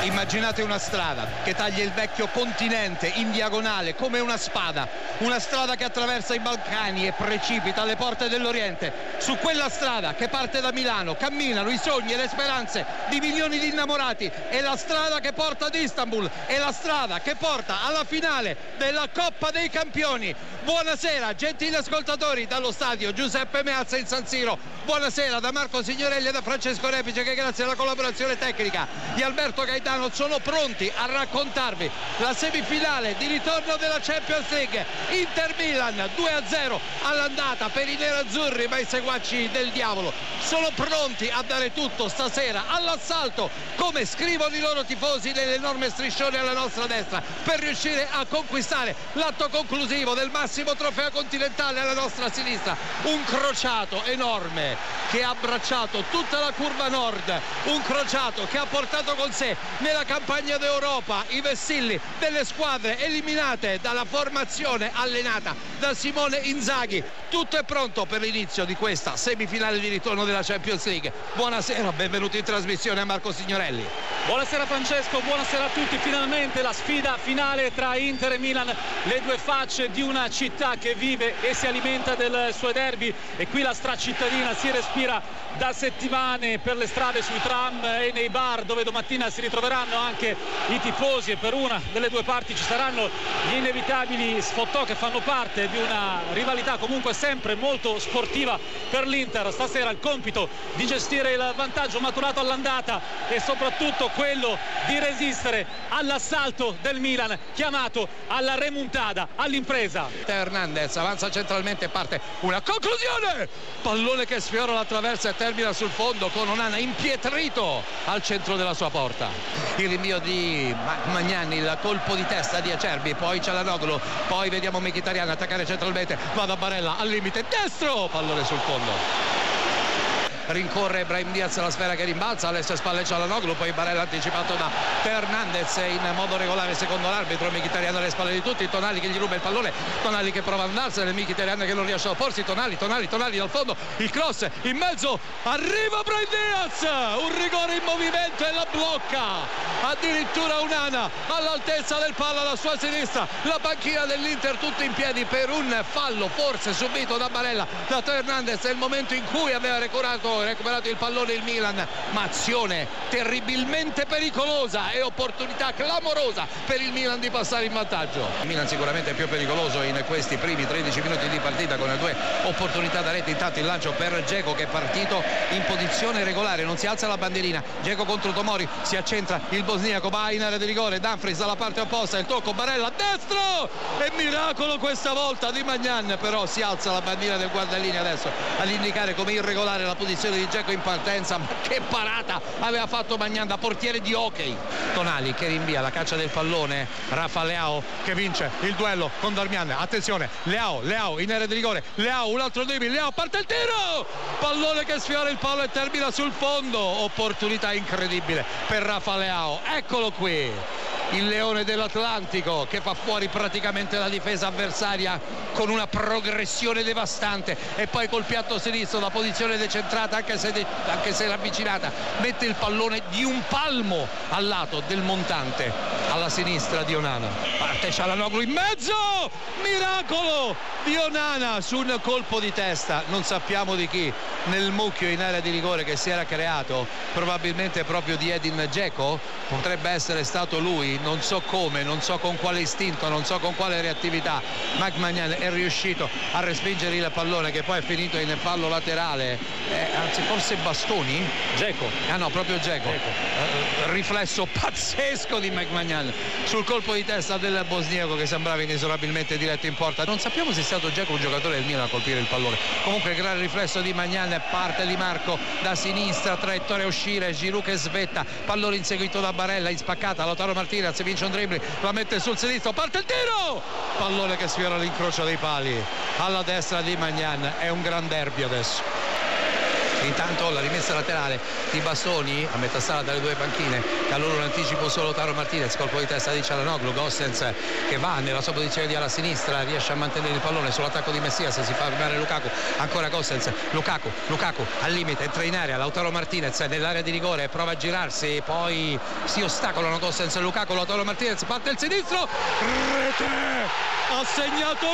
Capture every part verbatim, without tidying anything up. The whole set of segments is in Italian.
Immaginate una strada che taglia il vecchio continente in diagonale come una spada, una strada che attraversa i Balcani e precipita alle porte dell'Oriente. Su quella strada che parte da Milano camminano i sogni e le speranze di milioni di innamorati. È la strada che porta ad Istanbul, è la strada che porta alla finale della Coppa dei Campioni. Buonasera gentili ascoltatori dallo stadio Giuseppe Meazza in San Siro. Buonasera da Marco Signorelli e da Francesco Repice, che grazie alla collaborazione tecnica di Alberto Gaetano sono pronti a raccontarvi la semifinale di ritorno della Champions League. Inter-Milan due a zero all'andata per i nerazzurri, ma i seguaci del diavolo sono pronti a dare tutto stasera all'assalto, come scrivono i loro tifosi nell'enorme striscione alla nostra destra, per riuscire a conquistare l'atto conclusivo del massimo trofeo continentale alla nostra sinistra. Un crociato enorme che ha abbracciato tutta la curva nord, un crociato che ha portato con sé nella campagna d'Europa i vessilli delle squadre eliminate dalla formazione allenata da Simone Inzaghi. Tutto è pronto per l'inizio di questa semifinale di ritorno della Champions League. Buonasera, benvenuti in trasmissione a Marco Signorelli. Buonasera Francesco, buonasera a tutti. Finalmente la sfida finale tra Inter e Milan, le due facce di una città che vive e si alimenta del suo derby, e qui la stracittadina si respira da settimane per le strade, sui tram e nei bar, dove domattina si ritroveranno anche i tifosi, e per una delle due parti ci saranno gli inevitabili sfottò che fanno parte di una rivalità comunque sempre molto sportiva per l'Inter. Stasera il compito di gestire il vantaggio maturato all'andata e soprattutto quello di resistere all'assalto del Milan, chiamato alla remontada, all'impresa. Hernandez avanza centralmente, parte una conclusione, pallone che sfiora la traversa e termina sul fondo con Onana impietrito al centro della sua porta. Il rinvio di Magnani, il colpo di testa di Acerbi, poi Çalhanoğlu, poi vediamo Mkhitaryan attaccare centralmente, va da Barella al limite destro, pallone sul fondo. Rincorre Brahim Diaz la sfera che rimbalza alle sue spalle Çalhanoğlu, poi Barella anticipato da Hernandez in modo regolare secondo l'arbitro. Mkhitaryan alle spalle di tutti, Tonali che gli ruba il pallone, Tonali che prova ad andarsene, Mkhitaryan che non riesce a opporsi, Tonali, Tonali, Tonali dal fondo, il cross in mezzo, arriva Brahim Diaz, un rigore in movimento e la blocca addirittura Onana all'altezza del palo alla sua sinistra. La panchina dell'Inter tutta in piedi per un fallo forse subito da Barella, da Hernandez. È il momento in cui aveva recuperato recuperato il pallone il Milan, ma azione terribilmente pericolosa e opportunità clamorosa per il Milan di passare in vantaggio. Il Milan sicuramente è più pericoloso in questi primi tredici minuti di partita, con le due opportunità da rete. Intanto il lancio per Dzeko, che è partito in posizione regolare, non si alza la bandierina. Dzeko contro Tomori, si accentra il bosniaco, va in area di rigore, Dumfries dalla parte opposta, il tocco, Barella a destro, e miracolo questa volta di Magnan, però si alza la bandiera del guardalinea adesso ad indicare come irregolare la posizione di Dzeko in partenza. Ma che parata aveva fatto Magnan da portiere di hockey. Tonali che rinvia la caccia del pallone, Rafa Leao che vince il duello con Darmian. Attenzione, Leao, Leao in area di rigore, Leao un altro dribbling, Leao parte il tiro, pallone che sfiora il palo e termina sul fondo. Opportunità incredibile per Rafa Leao, eccolo qui il leone dell'Atlantico che fa fuori praticamente la difesa avversaria con una progressione devastante, e poi col piatto sinistro da posizione decentrata, anche se, de- anche se ravvicinata, mette il pallone di un palmo al lato del montante alla sinistra di Onana. Parte Çalhanoğlu in mezzo, miracolo di Onana su un colpo di testa, non sappiamo di chi, nel mucchio in area di rigore che si era creato, probabilmente proprio di Edin Dzeko, potrebbe essere stato lui. Non so come, non so con quale istinto, non so con quale reattività Magnan è riuscito a respingere il pallone, che poi è finito in fallo laterale, eh, anzi forse Bastoni? Dzeko. Ah no, proprio Dzeko. Eh, riflesso pazzesco di Magnan sul colpo di testa del bosniaco, che sembrava inesorabilmente diretto in porta. Non sappiamo se è stato Dzeko un giocatore del Milan a colpire il pallone. Comunque gran riflesso di Magnan, parte Di Marco da sinistra, traiettoria uscire, Giroud che svetta, pallone inseguito da Barella, in spaccata Lautaro Martinez vince un dribbling, la mette sul sinistro, parte il tiro, pallone che sfiora l'incrocio dei pali alla destra di Magnan. È un gran derby adesso. Intanto la rimessa laterale di Bastoni a metà sala dalle due panchine, che allora un anticipo solo Lautaro Martinez, colpo di testa di Çalhanoğlu, Gosens che va nella sua posizione di ala sinistra, riesce a mantenere il pallone sull'attacco di Messias, si fa fermare Lukaku, ancora Gosens, Lukaku, Lukaku al limite, entra in area, Lautaro Martinez nell'area di rigore, prova a girarsi, poi si ostacolano Gosens e Lukaku, Lautaro Martinez parte il sinistro, rete, ha segnato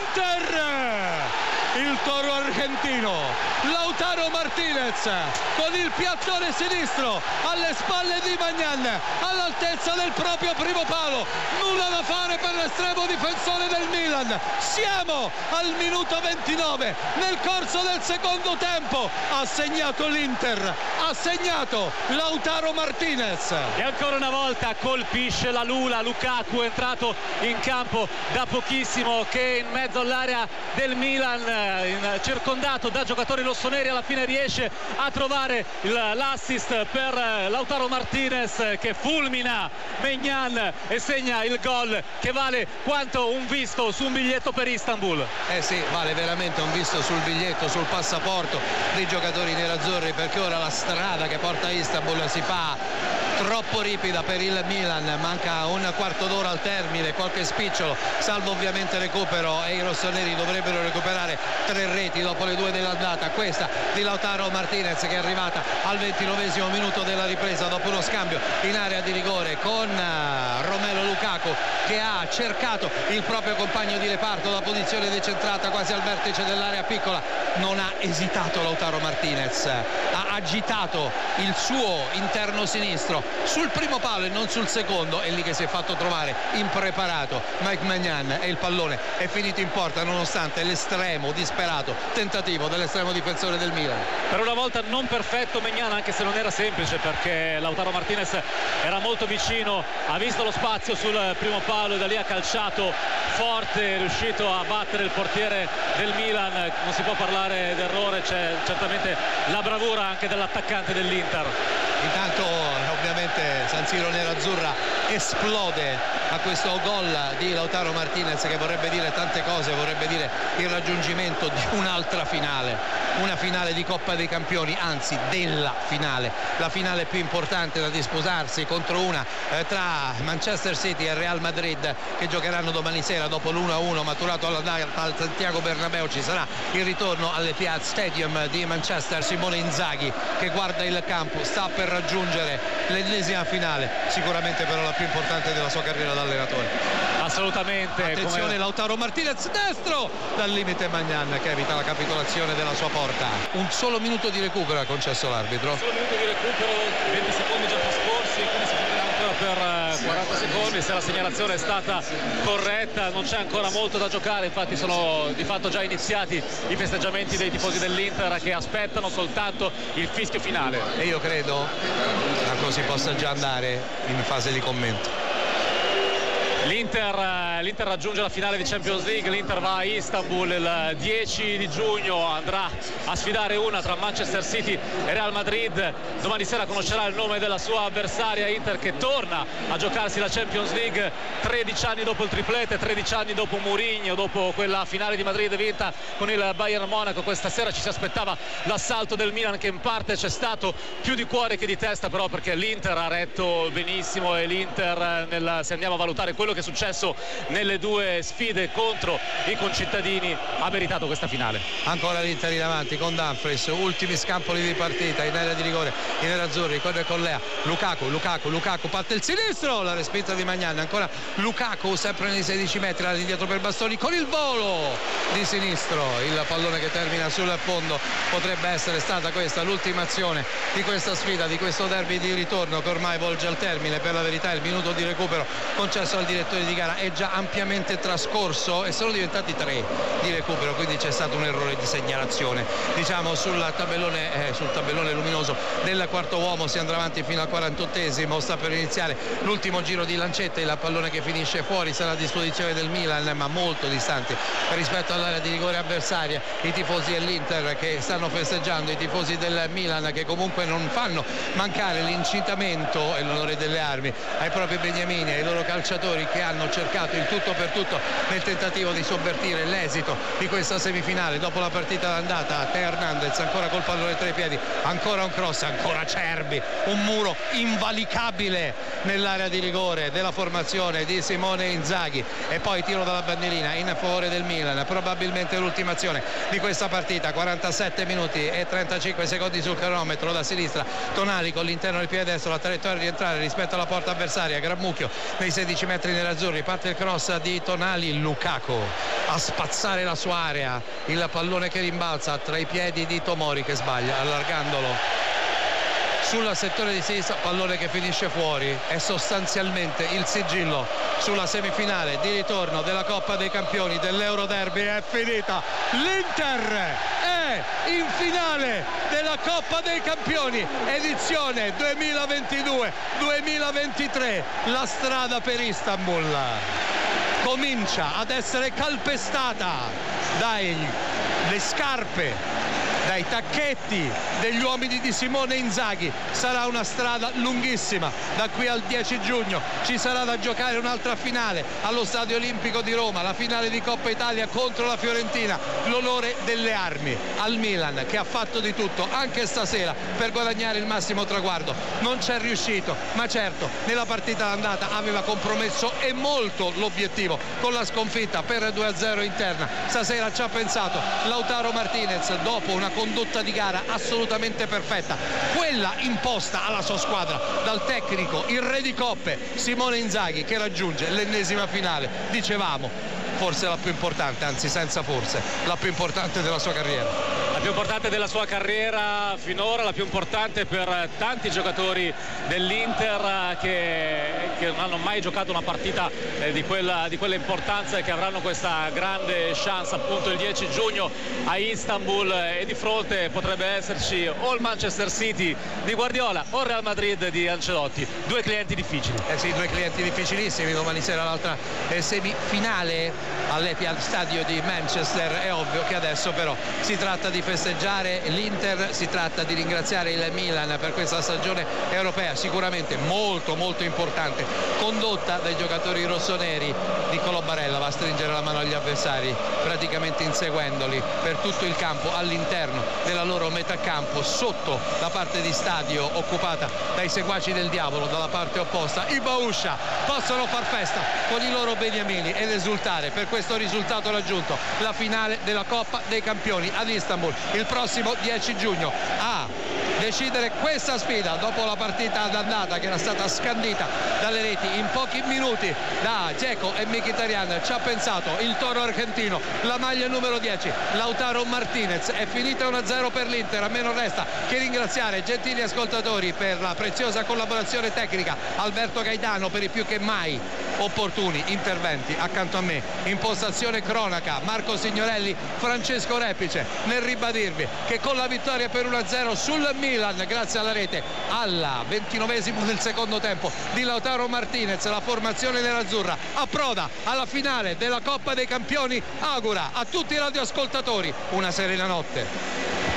l'Inter! Il toro argentino Lautaro Martinez con il piattone sinistro alle spalle di Maignan, all'altezza del proprio primo palo, nulla da fare per l'estremo difensore del Milan. Siamo al minuto ventinove, nel corso del secondo tempo ha segnato l'Inter, ha segnato Lautaro Martinez e ancora una volta colpisce la Lula. Lukaku è entrato in campo da pochissimo, che in mezzo all'area del Milan, in, circondato da giocatori rossoneri, alla fine riesce a trovare l'assist per Lautaro Martinez, che fulmina Maignan e segna il gol che vale quanto un visto su un biglietto per Istanbul. Eh sì, vale veramente un visto sul biglietto, sul passaporto dei giocatori nerazzurri, perché ora la strada che porta a Istanbul si fa troppo ripida per il Milan, manca un quarto d'ora al termine, qualche spicciolo, salvo ovviamente recupero, e i rossoneri dovrebbero recuperare tre reti dopo le due dell'andata. Questa di Lautaro Martinez, che è arrivata al ventinovesimo minuto della ripresa dopo uno scambio in area di rigore con Romelu Lukaku, che ha cercato il proprio compagno di reparto da posizione decentrata quasi al vertice dell'area piccola. Non ha esitato Lautaro Martinez, ha agitato il suo interno sinistro sul primo palo e non sul secondo, è lì che si è fatto trovare impreparato Mike Maignan e il pallone è finito in porta, nonostante l'estremo disperato tentativo dell'estremo difensore del Milan. Per una volta non perfetto Maignan, anche se non era semplice, perché Lautaro Martinez era molto vicino, ha visto lo spazio sul primo palo e da lì ha calciato forte, è riuscito a battere il portiere del Milan. Non si può parlare d'errore, c'è certamente la bravura anche dell'attaccante dell'Inter. Intanto ovviamente San Siro nerazzurra esplode a questo gol di Lautaro Martinez, che vorrebbe dire tante cose, vorrebbe dire il raggiungimento di un'altra finale, una finale di Coppa dei Campioni, anzi della finale, la finale più importante da disputarsi, contro una eh, tra Manchester City e Real Madrid, che giocheranno domani sera dopo l'uno a uno maturato al Santiago Bernabéu. Ci sarà il ritorno all'Etihad Stadium di Manchester. Simone Inzaghi, che guarda il campo, sta per raggiungere l'ennesima finale, sicuramente però la più importante della sua carriera da allenatore. Assolutamente. Attenzione, come... Lautaro Martinez destro dal limite, Maignan che evita la capitolazione della sua porta. Un solo minuto di recupero ha concesso l'arbitro. Un solo minuto di recupero, venti secondi già trascorsi, quindi si finirà ancora per quaranta secondi. Se la segnalazione è stata corretta, non c'è ancora molto da giocare, infatti sono di fatto già iniziati i festeggiamenti dei tifosi dell'Inter, che aspettano soltanto il fischio finale. E io credo che si possa già andare in fase di commento. L'Inter, l'Inter raggiunge la finale di Champions League, l'Inter va a Istanbul il dieci di giugno, andrà a sfidare una tra Manchester City e Real Madrid. Domani sera conoscerà il nome della sua avversaria, Inter che torna a giocarsi la Champions League tredici anni dopo il triplete, tredici anni dopo Mourinho, dopo quella finale di Madrid vinta con il Bayern Monaco. Questa sera ci si aspettava l'assalto del Milan, che in parte c'è stato, più di cuore che di testa però, perché l'Inter ha retto benissimo, e l'Inter, nel, se andiamo a valutare quello che è successo nelle due sfide contro i concittadini, ha meritato questa finale. Ancora l'Inter in avanti con Dumfries, ultimi scampoli di partita in area di rigore, i nerazzurri, corre con Lea, Lukaku, Lukaku, Lukaku, parte il sinistro, la respinta di Maignan, ancora Lukaku sempre nei sedici metri, all'indietro per Bastoni con il volo di sinistro, il pallone che termina sul fondo. Potrebbe essere stata questa l'ultima azione di questa sfida, di questo derby di ritorno, che ormai volge al termine. Per la verità il minuto di recupero concesso al direttore di gara è già ampiamente trascorso e sono diventati tre di recupero, quindi c'è stato un errore di segnalazione, diciamo, sul tabellone, eh, sul tabellone luminoso del quarto uomo. Si andrà avanti fino al quarantottesimo, sta per iniziare l'ultimo giro di lancette, il pallone che finisce fuori sarà a disposizione del Milan, ma molto distante rispetto all'area di rigore avversaria. I tifosi dell'Inter che stanno festeggiando, i tifosi del Milan che comunque non fanno mancare l'incitamento e l'onore delle armi ai propri beniamini, ai loro calciatori, che hanno cercato in tutto per tutto nel tentativo di sovvertire l'esito di questa semifinale. Dopo la partita d'andata, Teo Hernandez ancora col pallone tra i piedi, ancora un cross, ancora Cerbi, un muro invalicabile nell'area di rigore della formazione di Simone Inzaghi, e poi tiro dalla bandierina in favore del Milan, probabilmente l'ultima azione di questa partita. Quarantasette minuti e trentacinque secondi sul cronometro. Da sinistra Tonali con l'interno del piede destro, la traiettoria di entrare rispetto alla porta avversaria, gran mucchio nei sedici metri nerazzurri, parte il cross di Tonali, Lukaku a spazzare la sua area, il pallone che rimbalza tra i piedi di Tomori che sbaglia allargandolo sul settore di sinistra, pallone che finisce fuori. È sostanzialmente il sigillo sulla semifinale di ritorno della Coppa dei Campioni, dell'Euro Derby. È finita, l'Inter è in finale della Coppa dei Campioni edizione duemilaventidue duemilaventitré. La strada per Istanbul comincia ad essere calpestata dalle scarpe, dai tacchetti degli uomini di Simone Inzaghi. Sarà una strada lunghissima. Da qui al dieci giugno ci sarà da giocare un'altra finale allo Stadio Olimpico di Roma, la finale di Coppa Italia contro la Fiorentina. L'onore delle armi al Milan, che ha fatto di tutto anche stasera per guadagnare il massimo traguardo. Non c'è riuscito, ma certo nella partita d'andata aveva compromesso e molto l'obiettivo con la sconfitta per due a zero interna. Stasera ci ha pensato Lautaro Martinez dopo una condotta di gara assolutamente perfetta, quella imposta alla sua squadra dal tecnico, il re di coppe Simone Inzaghi, che raggiunge l'ennesima finale, dicevamo forse la più importante, anzi senza forse, la più importante della sua carriera. La più importante della sua carriera finora, la più importante per tanti giocatori dell'Inter che, che non hanno mai giocato una partita eh, di, quella, di quella importanza e che avranno questa grande chance appunto il dieci giugno a Istanbul, e di fronte potrebbe esserci o il Manchester City di Guardiola o il Real Madrid di Ancelotti. Due clienti difficili. Eh sì, due clienti difficilissimi. Domani sera l'altra eh, semifinale all'Etihad Stadio di Manchester. È ovvio che adesso però si tratta di festeggiare l'Inter, si tratta di ringraziare il Milan per questa stagione europea sicuramente molto molto importante, condotta dai giocatori rossoneri. Niccolò Barella va a stringere la mano agli avversari, praticamente inseguendoli per tutto il campo, all'interno della loro metà campo, sotto la parte di stadio occupata dai seguaci del diavolo. Dalla parte opposta i Bauscia possono far festa con i loro beniamini ed esultare per questo risultato raggiunto, la finale della Coppa dei Campioni ad Istanbul il prossimo dieci giugno. A decidere questa sfida, dopo la partita d'andata che era stata scandita dalle reti in pochi minuti da Dzeko e Mkhitaryan, ci ha pensato il toro argentino, la maglia numero dieci Lautaro Martinez. È finita uno a zero per l'Inter. A me non resta che ringraziare gentili ascoltatori per la preziosa collaborazione tecnica, Alberto Gaetano per i più che mai opportuni interventi accanto a me, impostazione cronaca Marco Signorelli, Francesco Repice, nel ribadirvi che con la vittoria per uno a zero sul Milan, grazie alla rete alla ventinovesimo del secondo tempo di Lautaro Martinez, la formazione nerazzurra approda alla finale della Coppa dei Campioni. Augura a tutti i radioascoltatori una serena notte.